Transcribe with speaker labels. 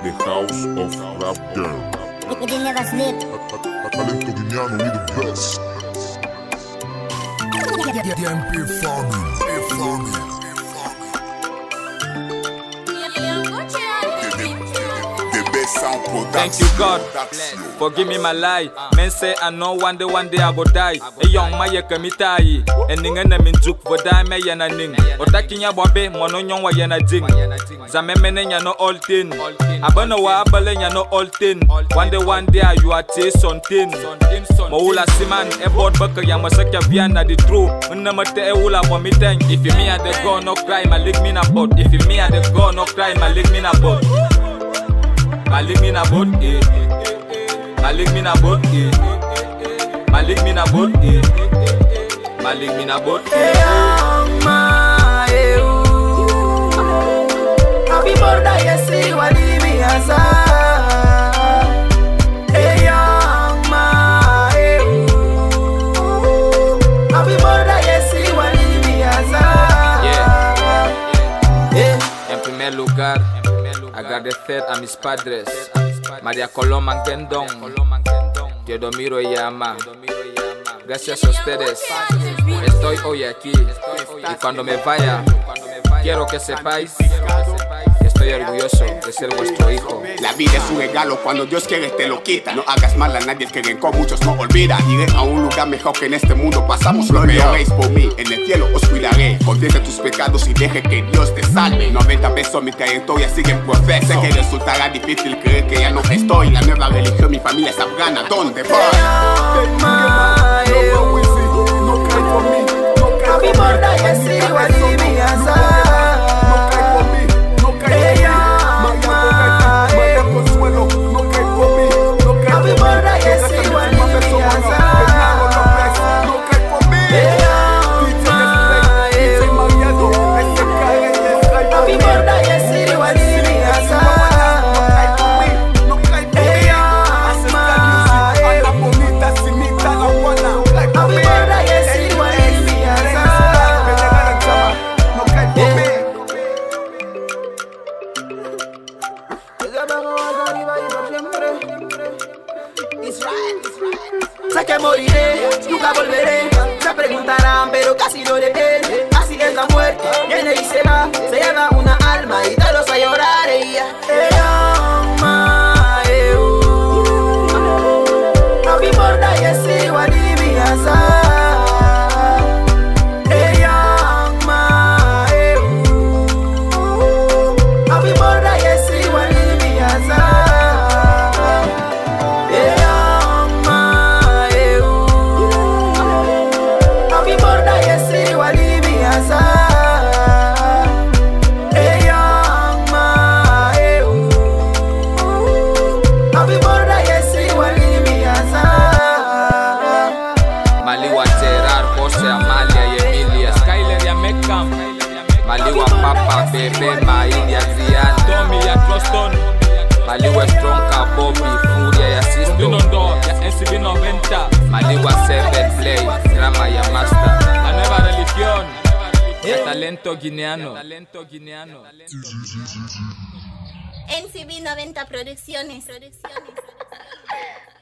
Speaker 1: The House of Rap Girl.
Speaker 2: You never sleep.
Speaker 1: Talento guineano, we the best.
Speaker 3: DMP Farming.
Speaker 4: Thank you, God. Forgive me my lie. Men say I know one day I go die. A young Maya Kamitai. And Ningen min juk for die me yana ning. Otakinya bobe, mononyon wa yana jing. Zamemene ya no all tin. Abana wa abale ya no all tin. One day you are chase on tin. Maula siman, a board baka yamasaka viana the true. Unamate eula vomiting. If you me at the go, no cry, my leg me na bot. If you me at the go, no cry, my leg me na bot. Malik me na boat, Malik me na boat, Malik me na boat, Malik me na boat.
Speaker 5: Happy birthday, yes, what do you asa? Happy birthday, yes, what do you asa?
Speaker 4: En primer lugar, agradecer a mis padres, María Coloma Gendón, Teodomiro Yama. Gracias a ustedes, estoy hoy aquí. Y cuando me vaya, quiero que sepáis que estoy orgulloso de ser vuestro hijo.
Speaker 6: La vida es un regalo, cuando Dios quiere te lo quita. No hagas mal a nadie, el que rencor muchos no olvida. Iré a un lugar mejor que en este mundo pasamos lo peor. Es por mí, en el cielo os cuidaré. Confiesa tus pecados y deje que Dios te salve. 90 pesos mi trayectoria sigue en proceso. Sé que resultará difícil creer que ya no estoy. La nueva religión, mi familia es afgana. ¿Dónde voy?
Speaker 5: Happy birthday, yes, what do you asa? Sé que moriré, nunca volveré. Se preguntarán, pero casi no leeré. Así es la muerte, viene y se va. Se lleva una alma y todos a llorar. Ella Happy birthday, yes, what do you asa? Happy birthday, yes, what do you asa?
Speaker 4: Maliwa Gerard, José, Amalia y Emilia, Skyler y Amekam, Maliwa Papa, Bebe, Maília, Adrián, Tommy y Troston, Maliwa Stronka, Bobby, Furia y Asisto, Binondo, ya NCB 90, Maliwa Seven, Play, Drama y Master, la nueva religión, el talento guineano.
Speaker 2: NCB 90 Producciones.